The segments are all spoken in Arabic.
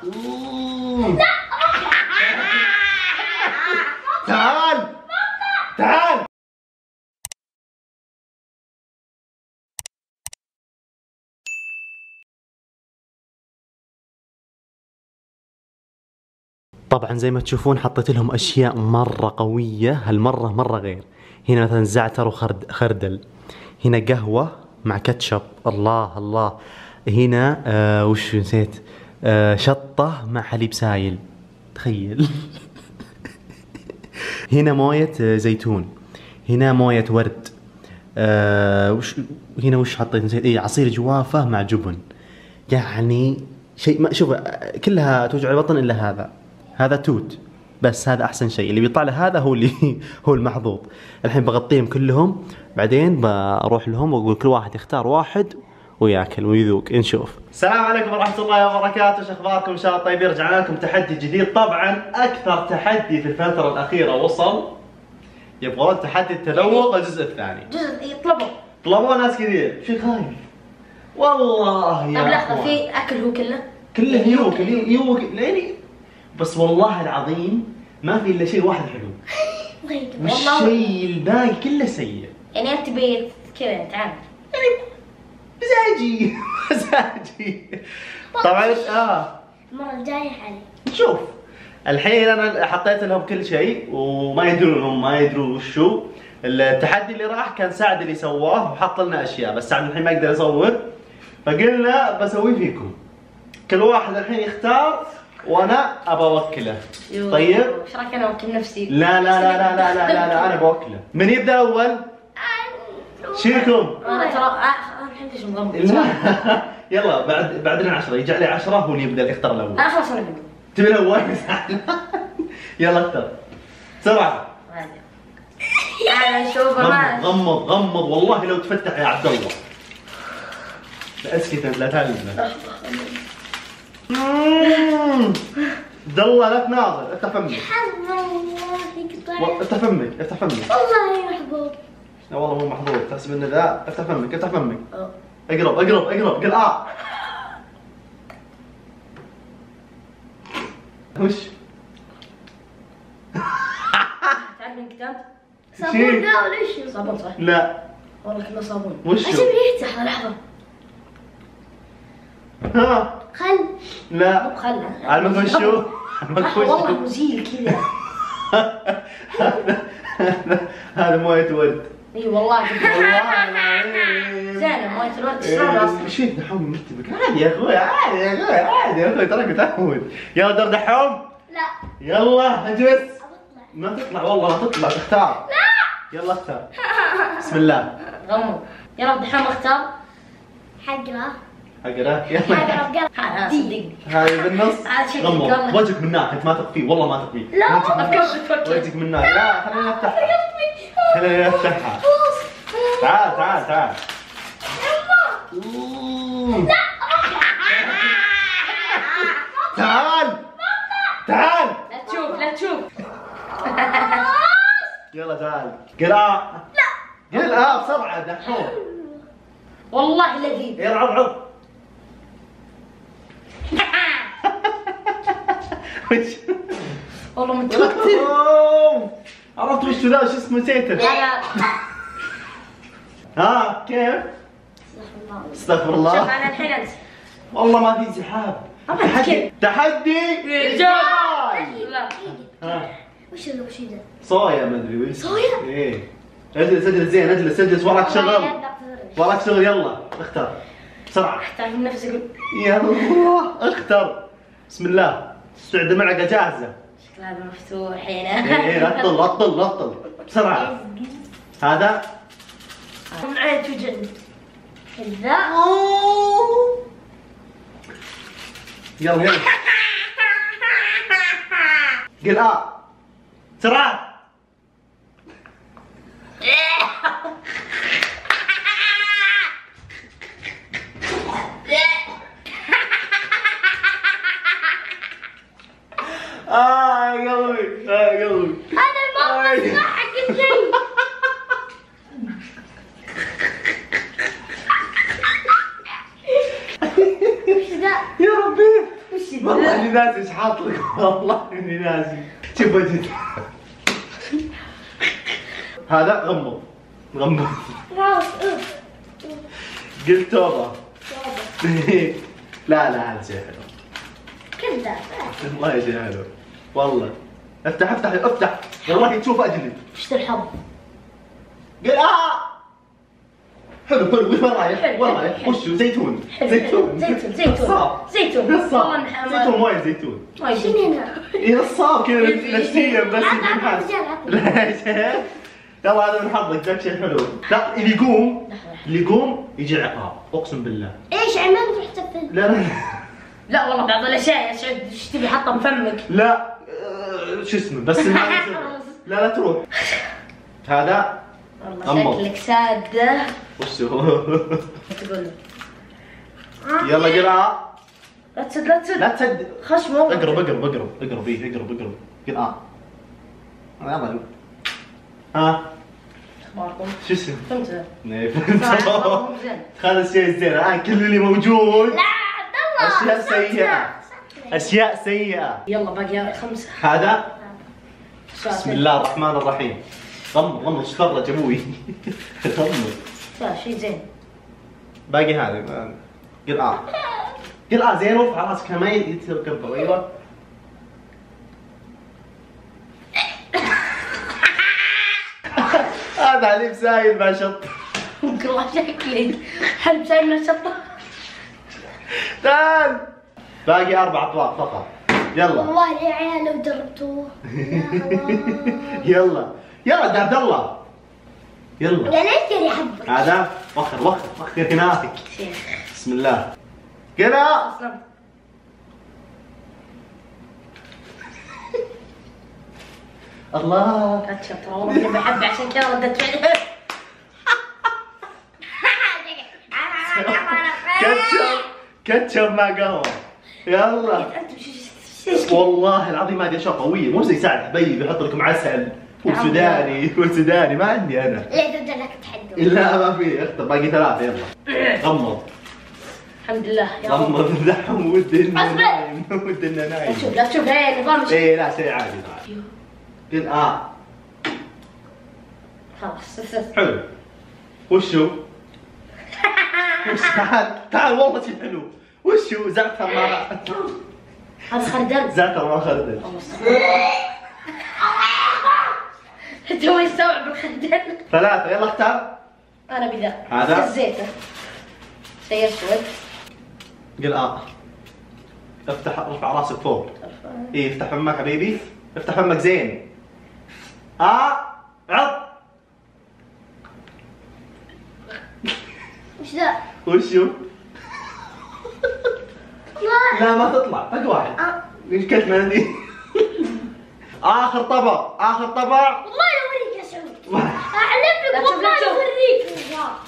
تعال تعال. طبعا زي ما تشوفون حطيت لهم اشياء مرة قوية هالمرة، مرة غير. هنا مثلا زعتر وخردل، هنا قهوة مع كاتشب، الله الله. هنا وش نسيت، شطة مع حليب سايل، تخيل. هنا موية زيتون، هنا موية ورد، هنا وش حطيت نسيت، ايه عصير جوافة مع جبن. يعني شيء ما شوف، كلها توجع البطن الا هذا توت، بس هذا احسن شيء اللي بيطلع له، هذا هو اللي هو المحظوظ. الحين بغطيهم كلهم، بعدين بروح لهم واقول كل واحد يختار واحد وياكل ويذوق، نشوف. السلام عليكم ورحمة الله وبركاته، شو اخباركم؟ ان شاء الله طيبين. رجعنا لكم تحدي جديد. طبعا اكثر تحدي في الفترة الأخيرة وصل، يبغون تحدي التذوق الجزء الثاني. طلبوه ناس كثير. شو خايف؟ والله يا طب لحظة، في اكل هو كله يوك ليني، بس والله العظيم ما في الا شيء واحد حلو. والشيء الباقي كله سيء. يعني انت بيت كذا تعال، يعني مزاجي. طبعا المرة الجاية حالي نشوف. الحين انا حطيت لهم كل شيء وما يدرون، هم ما يدرون وشو. التحدي اللي راح كان سعد اللي سواه وحط لنا اشياء، بس سعد الحين ما يقدر يصور، فقلنا بسويه فيكم. كل واحد الحين يختار وانا ابى اوكله. طيب ايش رايك انا اوكل نفسي؟ لا لا لا لا لا لا لا, لا انا بوكله. من يبدا اول؟ شيلكم. انا ترى الحين ايش مغمض. يلا بعدين 10 يجي عليه 10 هو اللي يبدا يختار الاول. انا خلاص انا تبي الاول؟ يلا اختار بسرعه. انا اشوف غمض والله لو تفتح يا عبد الله. لا اسكت انت، لا تعلم. عبد الله لا تناظر، افتح فمك. افتح فمك. والله محظوظ. لا والله مو محظوظ، تحسب انه ذا. افتح فمك. اقرب قل وش؟ تعرف من كتاب؟ صابون ذا ولا ايش؟ صابون صح؟ لا والله كله صابون. وش؟ عشان ريحته. لحظة. ها خل. لا مو بخل. علمك وشو؟ والله مزيل كذا. هذا موية ورد. اي والله والله زينة موية الورد. شلون اصلا؟ ايش فيك دحوم مرتبك؟ عادي يا اخوي، عادي يا اخوي، تراك متعود. يلا دور دحوم. لا يلا اجلس. ما تطلع والله، ما تطلع، تختار. لا يلا اختار. بسم الله. غمض. يلا دحوم اختار. حقرا يلا. صدقني هذه بالنص. غمض وجهك من هناك، انت ما تخفيه، والله ما تخفيه. لا وجهك من هناك. لا خلينا نفتحها. تعال. تعال. لا تشوف. يلا تعال. قراء. لا قل بسرعة دحوم. والله لذيذ. يلا عض. والله متوتر. عرفت وش ذا؟ شو اسمه؟ نسيته. لا كيف؟ استغفر الله. شوف انا الحين انت. والله ما في انسحاب. تحدي رجال. لا وش ذا؟ صويا ما ادري وش. صويا؟ ايه. اجلس زين، اجلس وراك شغل. يلا اختار بسرعة. اختار من نفسك. يلا اختار. بسم الله. استعد المعلقة جاهزة. شكلها هذا مفتوح هنا. ايه اطل بسرعة. هذا من عين توجعني. كذا. يلا قل بسرعة. يا قلبي انا ما بسمع حق الشيء. وش ذا؟ يا ربي وش ذا؟ والله اني ناسي ايش حاط لك، والله اني ناسي. شوف وجهك. هذا غمض غمض. قلت توبه. لا هذا شيء حلو. كذاب. والله شيء حلو. والله. افتح افتح افتح. والله تشوف اجلد. ايش الحظ؟ قل حلو وين رايح؟ وين رايح؟ وشو؟ زيتون. زيتون زيتون زيتون وايد زيتون. شنو هنا؟ نصاب كذا نفسيا بس. ليش؟ يلا هذا من حظك، ذاك شيء حلو. لا اللي يقوم يجي عقاب، اقسم بالله. ايش عمان تروح تفل؟ لا والله بعض الاشياء يا سعود ايش تبي حطها بفمك؟ لا شو اسمه بس لا تروح. هذا والله شكلك ساده. وشو؟ تقول يلا قرا. لا تسد خشمه. اقرب قل يلا. ها اخباركم؟ شو اسمه؟ فهمت. هذا الشيء الزين. كل اللي موجود لا عبد الله اشياء سيئة. يلا باقي 5. هذا بسم الله الرحمن الرحيم. غمض ايش تفرج ابوي. غمض. شيء زين. باقي هذا. قل زين وارفع راسك ما يتكبر. ايوه هذا حليب سايل مع شطة. والله شكلك حليب سايل مع شطة. تعال باقي 4 اطباق فقط. يلا والله يا عيال لو جربتوه. يلا يا عبد الله يلا. يا ليت يا حبك. هذا وخر هناك. بسم الله. كذا الله. كاتشب ترى والله اني بحب عشان كذا ردت فعلي. كاتشب مع قهوة. يلا والله العظيم هذه اشياء قوية، مو زي سعد حبيبي يحط لكم عسل وسوداني ما عندي انا. ليه تبدا لك تحدي؟ لا ما في اختر. باقي 3. يلا غمض. الحمد لله يا رب. غمض دحم ودنا نايم. لا تشوف هي نظام. ايه لا شيء عادي. قل خلاص حلو. وشو؟ تعال والله شيء حلو. وشو؟ زعتر ما هذا خردل. زعتر ما خردل. تو يستوعب الخردل. 3 يلا اختار. انا بذا هذا زيته شيء اسود. قل افتح ارفع راسك فوق. ايه افتح فمك حبيبي، افتح فمك زين. عض. وش ذا؟ وشو؟ لا ما تطلع. باقي 1. ايش كنت منادي؟ اخر طبق. والله اوريك يا سعود. احلف لك والله اوريك.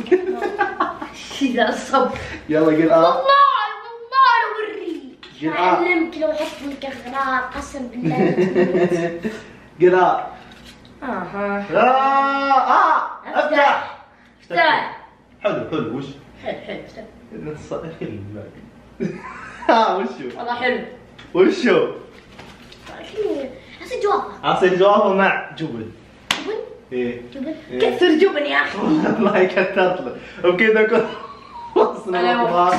ذا الصب. يلا قل والله اوريك. اعلمك لو حط لك اغراض قسم بالله. قل افتح. حلو. وش؟ حلو وشو؟ والله حلو. وشو؟ عصير جوافة. عصير جوافة مع جبن. ايه كثر جبن يا اخي. والله كثرت له وبكذا نكون وصلنا.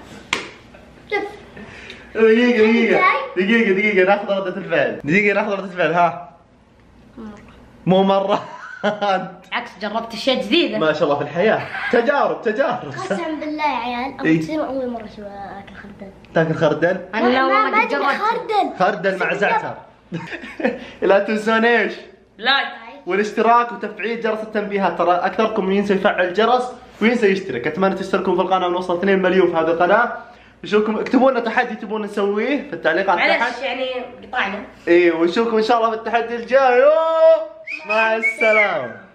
دقيقة ناخذ ردة الفعل. ها مو مرة. عكس جربت اشياء جديدة ما شاء الله في الحياة. تجارب. قسم بالله يا عيال اول مرة اكل خردل. تاكل خردل؟ انا لا والله قد جربت خردل مع زعتر. لا تنسون ايش؟ لايك والاشتراك وتفعيل جرس التنبيهات. ترى اكثركم ينسى يفعل الجرس وينسى يشترك. اتمنى تشتركون في القناة ونوصل 2 مليون في هذه القناة. نشوفكم. اكتبوا لنا تحدي تبون نسويه في التعليقات تحت. معلش يعني قطعنا. ايه ونشوفكم ان شاء الله في التحدي الجاي. مع السلامة.